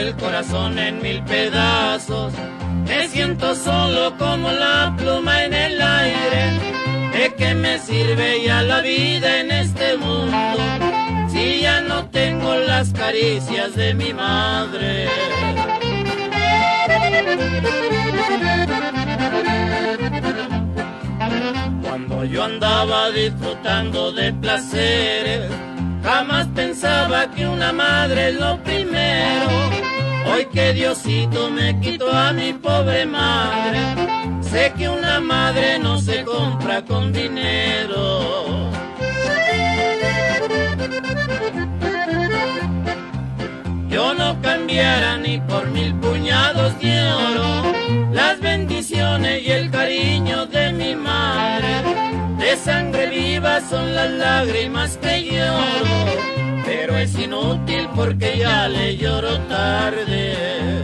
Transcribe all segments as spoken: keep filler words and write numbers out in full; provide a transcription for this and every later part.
el corazón en mil pedazos. Me siento solo como la pluma en el aire. ¿De qué me sirve ya la vida en este mundo si ya no tengo las caricias de mi madre? Cuando yo andaba disfrutando de placeres, jamás pensaba que una madre es lo primero. Hoy que Diosito me quitó a mi pobre madre, sé que una madre no se compra con dinero. Yo no cambiara ni por mil puñados de oro las bendiciones y el cariño de mi madre. De sangre viva son las lágrimas que lloro, pero es inútil porque ya le lloro tarde.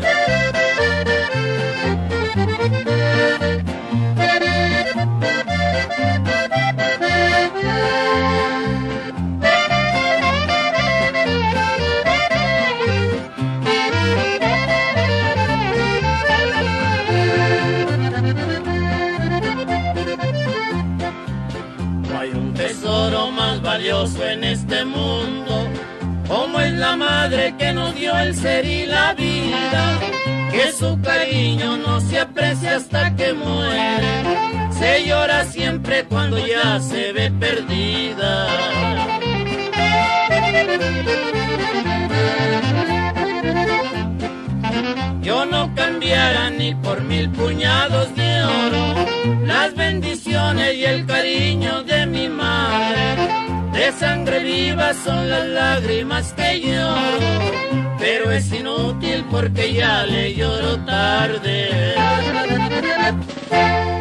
No hay un tesoro más valioso en este mundo como es la madre que nos dio el ser y la vida, que su cariño no se aprecia hasta que muere, se llora siempre cuando ya se ve perdida. Yo no cambiara ni por mil puñados de oro las bendiciones y el cariño de mi madre. De sangre viva son las lágrimas que lloro, pero es inútil porque ya le lloro tarde.